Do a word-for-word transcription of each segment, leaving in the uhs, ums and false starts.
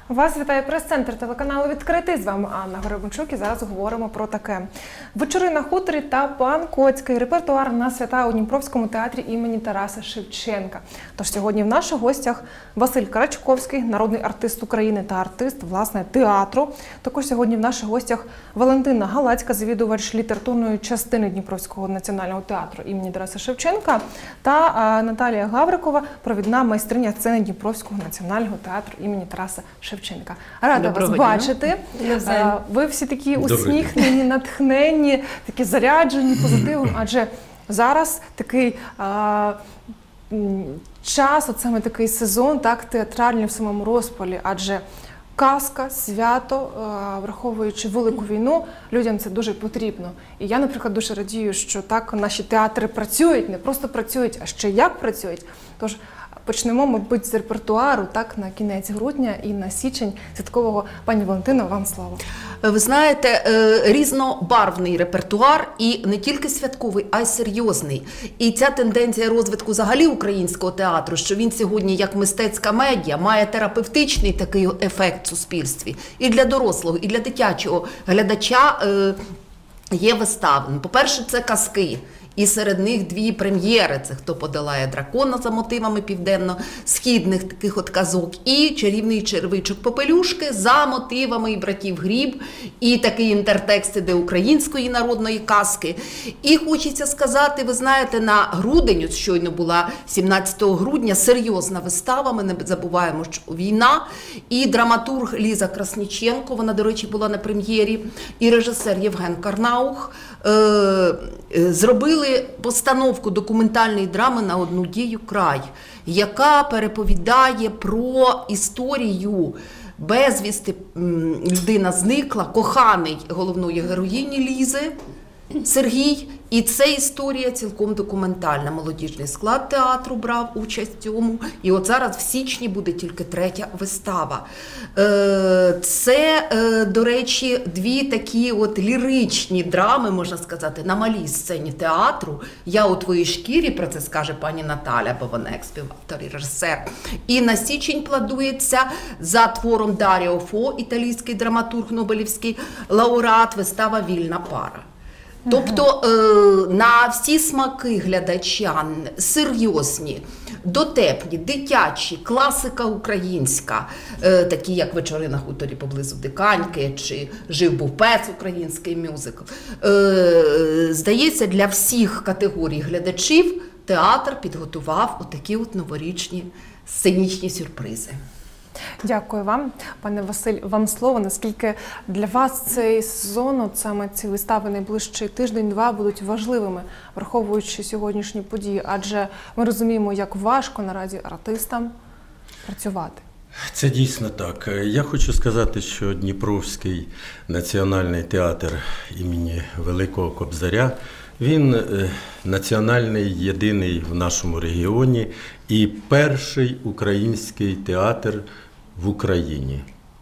Вас вітає прес-центр телеканалу «Відкритий». З вами Анна Горобенчук і зараз говоримо про таке. «Вечори на хуторі» та «Пан Коцький» – репертуар на свята у Дніпровському театрі імені Тараса Шевченка. Тож сьогодні в наших гостях Василь Карачковський, народний артист України та артист, власне, театру. Також сьогодні в наших гостях Валентина Галацька, завідувач літературної частини Дніпровського національного театру імені Тараса Шевченка, та а, Наталія Гаврикова, провідна майстриня сцени Дніпровського національного театру імені Тараса Шевченка. Рада Доброго вас дня. бачити. Навзаєм. Ви всі такі усміхнені, натхненні, такі заряджені позитивом, адже зараз такий а, час, от саме такий сезон, так, театральний в самому розпалі, адже казка, свято, враховуючи велику війну, людям це дуже потрібно. І я, наприклад, дуже радію, що так наші театри працюють, не просто працюють, а ще як працюють. Тож почнемо, мабуть, з репертуару, так, на кінець грудня і на січень святкового. Пані Валентино, вам слово. Ви знаєте, різнобарвний репертуар і не тільки святковий, а й серйозний. І ця тенденція розвитку взагалі українського театру, що він сьогодні як мистецька медіа має терапевтичний такий ефект в суспільстві. І для дорослого, і для дитячого глядача є вистави. По-перше, це казки. І серед них дві прем'єри. Це «Хто подолає дракона» за мотивами південно-східних таких от казок, і «Чарівний червичок Попелюшки» за мотивами і братів Гріб, і такий інтертекст іде української народної казки. І хочеться сказати, ви знаєте, на грудень, от щойно була сімнадцятого грудня, серйозна вистава, ми не забуваємо, що війна, і драматург Ліза Красніченко, вона, до речі, була на прем'єрі, і режисер Євген Карнаух е зробили постановку документальної драми «На одну дію край», яка переповідає про історію безвісти, людина зникла, коханий головної героїні Лізи Сергій. І це історія цілком документальна. Молодіжний склад театру брав участь в цьому. І от зараз в січні буде тільки третя вистава. Це, до речі, дві такі от ліричні драми, можна сказати, на малій сцені театру. «Я у твоїй шкірі», про це скаже пані Наталя, бо вона як співавтор і режисер. І на січень планується за твором Даріо Фо, італійський драматург, нобелівський лауреат, вистава «Вільна пара». Тобто на всі смаки глядача, серйозні, дотепні, дитячі, класика українська, такі як «Вечори на хуторі поблизу Диканьки» чи «Жив-був пес» український мюзикл. Здається, для всіх категорій глядачів театр підготував отакі от новорічні сценічні сюрпризи. Дякую вам, пане Василь. Вам слово. Наскільки для вас цей сезон, от саме ці вистави найближчий тиждень-два будуть важливими, враховуючи сьогоднішні події? Адже ми розуміємо, як важко наразі артистам працювати. Це дійсно так. Я хочу сказати, що Дніпровський національний театр імені Великого Кобзаря, він національний, єдиний в нашому регіоні і перший український театр в Україні.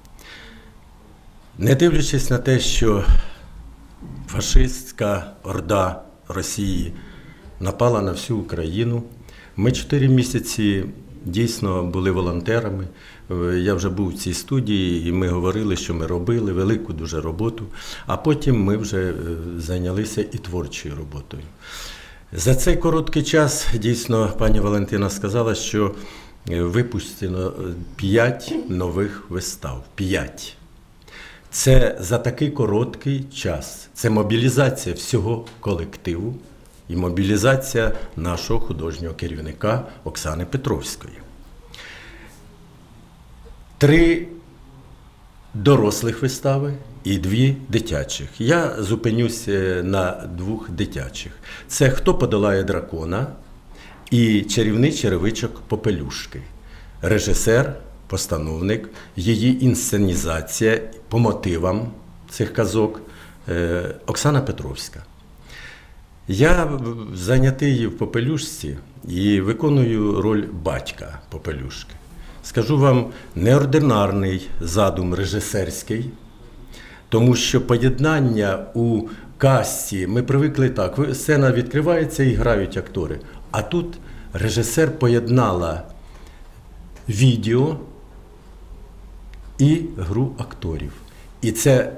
Не дивлячись на те, що фашистська орда Росії напала на всю Україну, ми чотири місяці дійсно були волонтерами. Я вже був в цій студії, і ми говорили, що ми робили велику дуже роботу, а потім ми вже зайнялися і творчою роботою. За цей короткий час, дійсно, пані Валентина сказала, що випущено п'ять нових вистав. П'ять. Це за такий короткий час. Це мобілізація всього колективу і мобілізація нашого художнього керівника Оксани Петровської. Три дорослих вистави і дві дитячих. Я зупинюся на двох дитячих. Це «Хто подолає дракона» і «Чарівний черевичок Попелюшки». Режисер, постановник, її інсценізація по мотивам цих казок Оксана Петровська. Я зайнятий в Попелюшці і виконую роль батька Попелюшки. Скажу вам, неординарний задум режисерський, тому що поєднання у казці, ми привикли так, сцена відкривається і грають актори, а тут режисер поєднала відео, і гру акторів. І це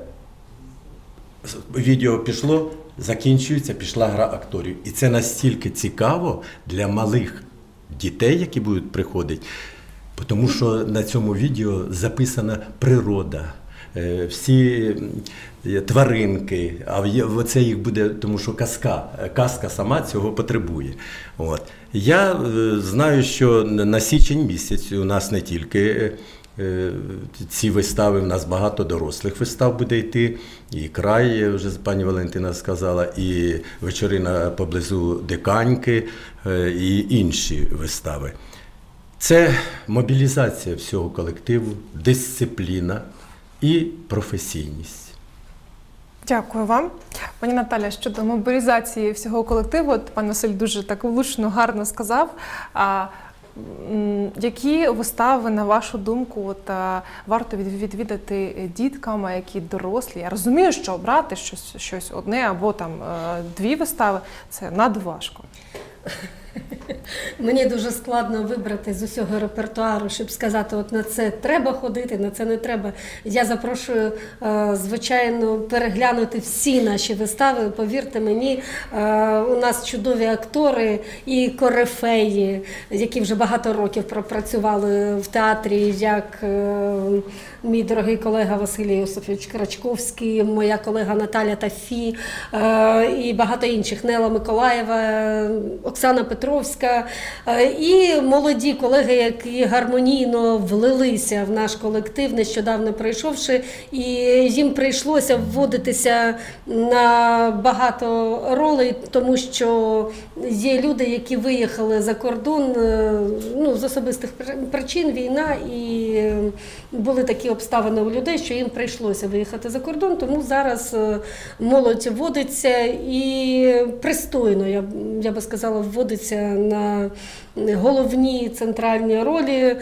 відео пішло, закінчується, пішла гра акторів. І це настільки цікаво для малих дітей, які будуть приходити, тому що на цьому відео записана природа, всі тваринки, а це їх буде, тому що казка, казка сама цього потребує. От. Я знаю, що на січень місяць у нас не тільки ці вистави, в нас багато дорослих вистав буде йти, і край, вже пані Валентина сказала, і вечорина поблизу Диканьки, і інші вистави. Це мобілізація всього колективу, дисципліна і професійність. Дякую вам. Пані Наталя, щодо мобілізації всього колективу, от пан Василь дуже так влучно, гарно сказав. А які вистави, на вашу думку, от, а, варто відвідати діткам, а які дорослі? Я розумію, що обрати щось, щось одне або там дві вистави – це надважко. Мені дуже складно вибрати з усього репертуару, щоб сказати, от на це треба ходити, на це не треба. Я запрошую, звичайно, переглянути всі наші вистави. Повірте мені, у нас чудові актори і корифеї, які вже багато років пропрацювали в театрі, як мій дорогий колега Василій Йосифович Крачковський, моя колега Наталя Тафі і багато інших, Нела Миколаєва, Оксана Петровська, і молоді колеги, які гармонійно влилися в наш колектив, нещодавно прийшовши, і їм прийшлося вводитися на багато ролей, тому що є люди, які виїхали за кордон, ну, з особистих причин, війна, і були такі обставини у людей, що їм прийшлося виїхати за кордон, тому зараз молодь вводиться і пристойно, я, я би сказала, вводиться на головні центральні ролі.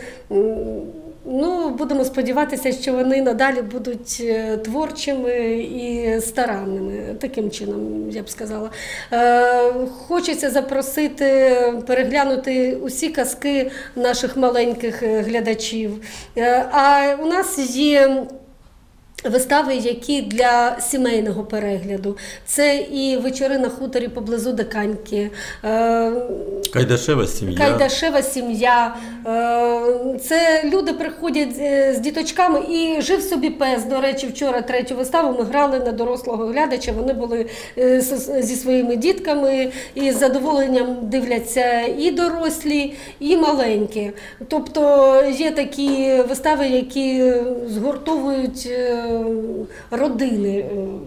Ну, будемо сподіватися, що вони надалі будуть творчими і старанними. Таким чином, я б сказала. Хочеться запросити, переглянути усі казки наших маленьких глядачів. А у нас є вистави, які для сімейного перегляду. Це і вечори на хуторі поблизу Диканьки. Кайдашева сім'я. Кайдашева сім'я. Це люди приходять з діточками, і «Жив собі пес». До речі, вчора третю виставу ми грали на дорослого глядача. Вони були зі своїми дітками і з задоволенням дивляться і дорослі, і маленькі. Тобто є такі вистави, які згуртовують родини.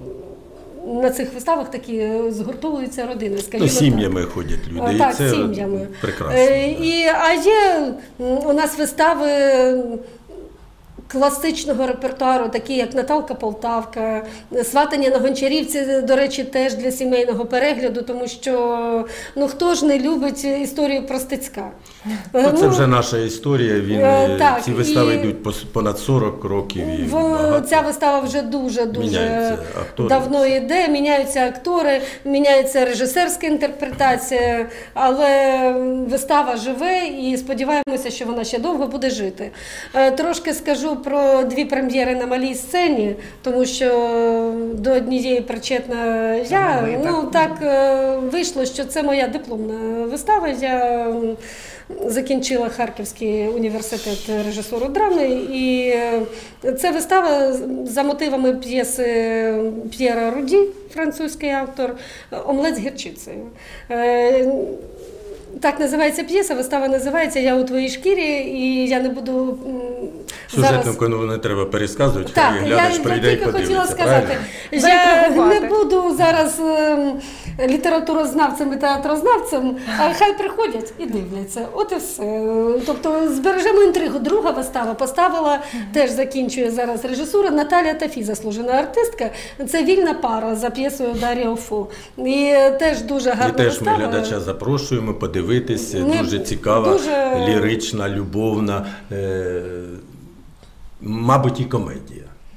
На цих виставах такі згуртовуються родини, скажімо так. Ну, сім'ями ходять люди, так, і це сім'ями. прекрасно. І, а є у нас вистави класичного репертуару, такі як «Наталка Полтавка», «Сватання на Гончарівці», до речі, теж для сімейного перегляду, тому що, ну, хто ж не любить історію про Стецька? Ну, це вже наша історія, він, так, ці вистави і йдуть понад сорок років. І в, ця вистава вже дуже-дуже давно йде, міняються актори, міняється режисерська інтерпретація, але вистава живе і сподіваємося, що вона ще довго буде жити. Трошки скажу про дві прем'єри на малій сцені, тому що до однієї причетна я. Ну, так вийшло, що це моя дипломна вистава. Я закінчила Харківський університет режисуру драми, і це вистава за мотивами п'єси П'єра Руді, французький автор, «Омлет з гірчицею». Так називається п'єса, вистава називається «Я у твоїй шкірі», і я не буду сюжетну канву не треба пересказувати, так, хай глядач я, прийде я і тільки подивиться. хотіла сказати, я не буду зараз е, літературознавцем і театрознавцем, а хай приходять і дивляться. От і все. Тобто збережемо інтригу. Друга вистава поставила, теж закінчує зараз режисура, Наталя Тафі, заслужена артистка. Це «Вільна пара» за п'єсою Дар'я Фу. І теж дуже гарна і вистава. І теж ми глядача запрошуємо подивитися, Не, дуже цікава, дуже... лірична, любовна, е, мабуть, і комедія.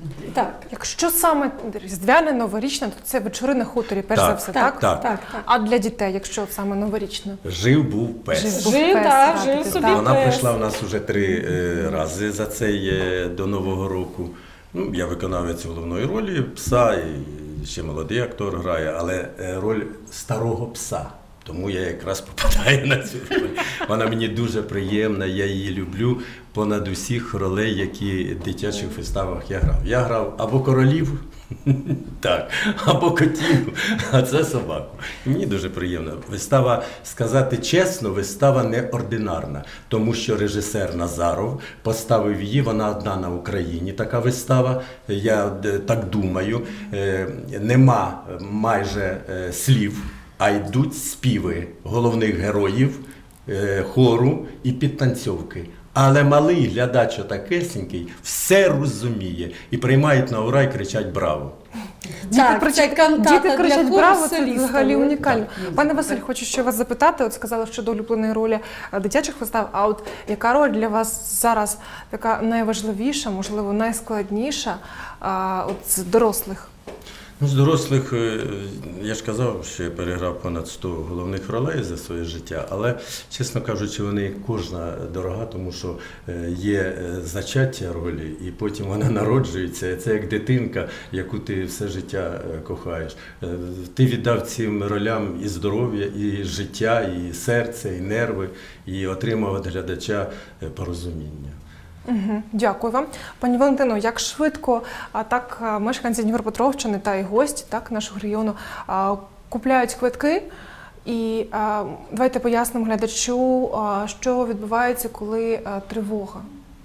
Так. Якщо саме різдвяне, новорічне, то це вечори на хуторі, перш Так, за все, так, так? так. Так, так. А для дітей, якщо саме новорічне? Жив був пес. Жив був Жив, пес, так, радити, жив собі так. Вона пес. прийшла в нас вже три е, рази за цей е, до Нового року. Ну, я виконавець головної ролі пса, і ще молодий актор грає, але е, роль старого пса. Тому я якраз попадаю на цю роль. Вона мені дуже приємна, я її люблю понад усіх ролей, які в дитячих виставах я грав. Я грав або королів, так, або котів, а це собаку. І мені дуже приємно. Вистава, сказати чесно, вистава неординарна, тому що режисер Назаров поставив її, вона одна на Україні, така вистава, я е, так думаю. Е, Нема майже е, слів, а йдуть співи головних героїв, е, хору і підтанцьовки. Але малий глядач отакесенький все розуміє і приймають на ура і кричать «Браво!». Діти, Так, кричать, це кантата діти для кричать хору браво, з це солістами. взагалі унікально. Так. Пане Василь, хочу ще вас запитати, от сказали щодо улюбленої ролі е, дитячих вистав, а от яка роль для вас зараз така найважливіша, можливо, найскладніша а, от з дорослих? Ну, з дорослих, е, я ж казав, що я переграв понад сто головних ролей за своє життя, але, чесно кажучи, вони кожна дорога, тому що е, є е, зачаття ролі, і потім вона народжується. Це як дитинка, яку ти все життя е, кохаєш. Е, Ти віддав цим ролям і здоров'я, і життя, і серце, і нерви, і отримав від глядача е, порозуміння. Угу, дякую вам. Пані Валентино, як швидко а, так а, мешканці Дніпропетровщини та і гості так, нашого регіону а, купляють квитки? І а, давайте пояснимо глядачу, а, що відбувається, коли а, тривога.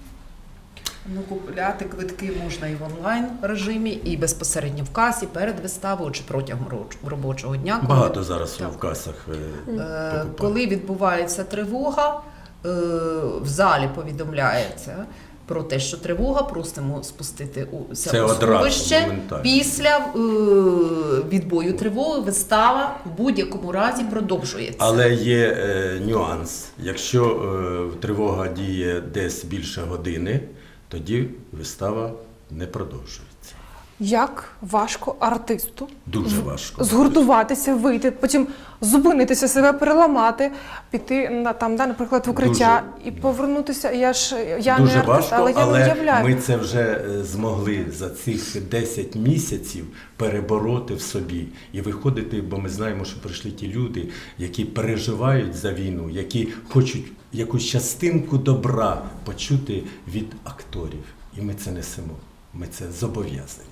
Ну, купляти квитки можна і в онлайн режимі, і безпосередньо в касі, перед виставою чи протягом ро- робочого дня. Коли- Багато зараз Так. в касах е, Е, покупають. Коли відбувається тривога, е, в залі повідомляється про те, що тривога, просимо спустити уся Це одразу, сховище. моментально. Після е, відбою тривоги вистава в будь-якому разі продовжується. Але є е, нюанс. Якщо е, тривога діє десь більше години, тоді вистава не продовжується. Як важко артисту Дуже важко. згуртуватися, вийти, потім зупинитися, себе переламати, піти на там, да, наприклад, в укриття і повернутися. Я ж я Дуже не артист, важко, але я не уявляю. ми це вже е, змогли за цих десять місяців перебороти в собі і виходити, бо ми знаємо, що прийшли ті люди, які переживають за війну, які хочуть якусь частинку добра почути від акторів. І ми це несемо, ми це зобов'язані.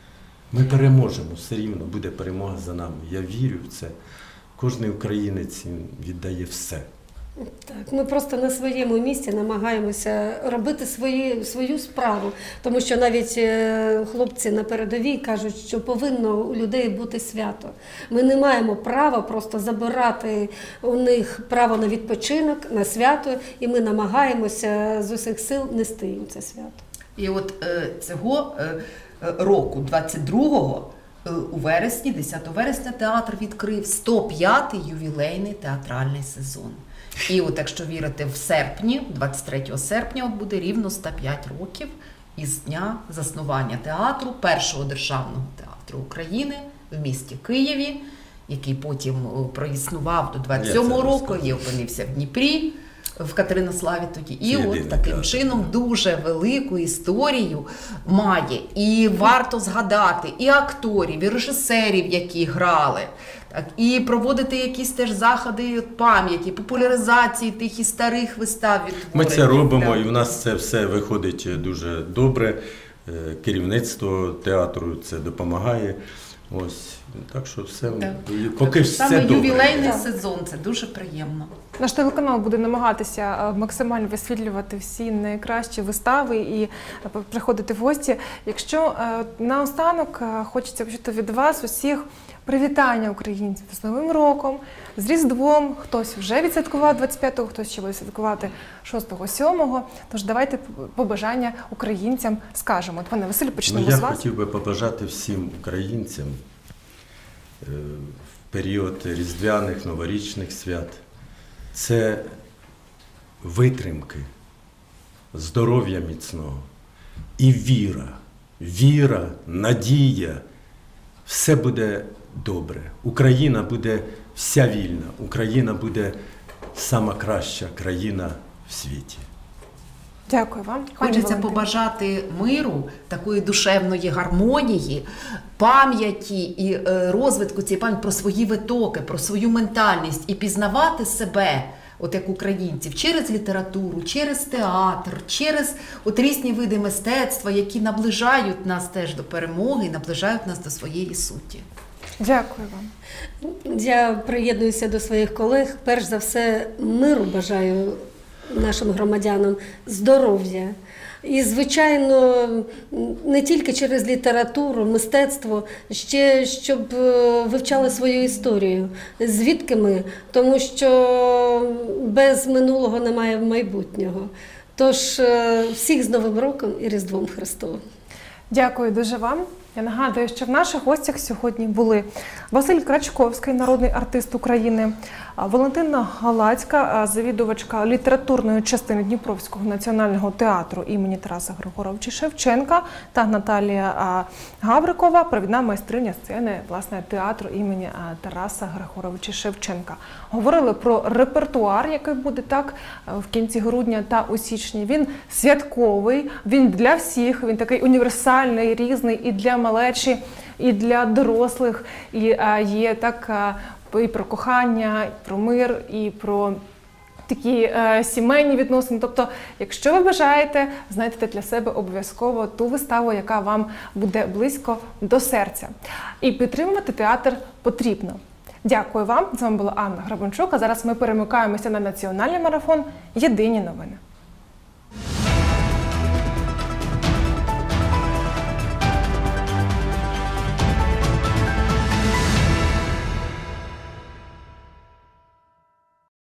Ми переможемо, все рівно буде перемога за нами. Я вірю в це. Кожен українець віддає все. Так, ми просто на своєму місці намагаємося робити свої, свою справу, тому що навіть е, хлопці на передовій кажуть, що повинно у людей бути свято. Ми не маємо права просто забирати у них право на відпочинок, на свято, і ми намагаємося з усіх сил нести їм це свято. І от е, цього е, е, року, двадцять другого, е, у вересні, десятого вересня, театр відкрив сто п'ятий ювілейний театральний сезон. І от якщо вірити в серпні, двадцять третього серпня, от буде рівно сто п'ять років із дня заснування театру, першого державного театру України в місті Києві, який потім е, проіснував до двадцять сьомого року, і опинився в Дніпрі, в Катеринославі тоді. І Це от єдиний таким театр, чином так. дуже велику історію має. І варто згадати і акторів, і режисерів, які грали, так, і проводити якісь теж заходи пам'яті, популяризації тих і старих вистав відтворень. Ми це робимо, Так. і в нас це все виходить дуже добре. Е, Керівництво театру це допомагає. Ось, так що все, Так. поки все Саме добре. ювілейний Так. сезон, це дуже приємно. Наш телеканал буде намагатися е, максимально висвітлювати всі найкращі вистави і е, приходити в гості. Якщо е, наостанок е, хочеться почути від вас усіх привітання українців з Новим роком, з Різдвом. Хтось вже відсвяткував двадцять п'ятого, хтось ще буде святкувати шостого, сьомого. Тож давайте побажання українцям скажемо. От, пане Василю, почнемо Ну, я з вас. хотів би побажати всім українцям е, в період різдвяних, новорічних свят. Це витримки, здоров'я міцного і віра віра, надія. Все буде добре. Україна буде вся вільна. Україна буде сама краща країна в світі. Дякую вам. Пані Хочеться Валентино. побажати миру, такої душевної гармонії, пам'яті і е, розвитку цієї пам'яті про свої витоки, про свою ментальність і пізнавати себе, от як українців, через літературу, через театр, через от різні види мистецтва, які наближають нас теж до перемоги і наближають нас до своєї суті. Дякую вам. Я приєднуюся до своїх колег. Перш за все, миру бажаю нашим громадянам, здоров'я. І, звичайно, не тільки через літературу, мистецтво, ще щоб вивчали свою історію. Звідки ми? Тому що без минулого немає майбутнього. Тож, всіх з Новим роком і Різдвом Христовим. Дякую дуже вам. Я нагадую, що в наших гостях сьогодні були Василь Крачковський, народний артист України, Валентина Галацька, завідувачка літературної частини Дніпровського національного театру імені Тараса Григоровича Шевченка, та Наталія Гаврикова, провідна майстриня сцени, власне, театру імені Тараса Григоровича Шевченка. Говорили про репертуар, який буде так в кінці грудня та у січні. Він святковий, він для всіх, він такий універсальний, різний і для малечі, і для дорослих, і а, є так а, і про кохання, і про мир, і про такі е, сімейні відносини. Тобто, якщо ви бажаєте, знайдете для себе обов'язково ту виставу, яка вам буде близько до серця. І підтримувати театр потрібно. Дякую вам. З вами була Анна Грабанчук. А зараз ми перемикаємося на національний марафон «Єдині новини».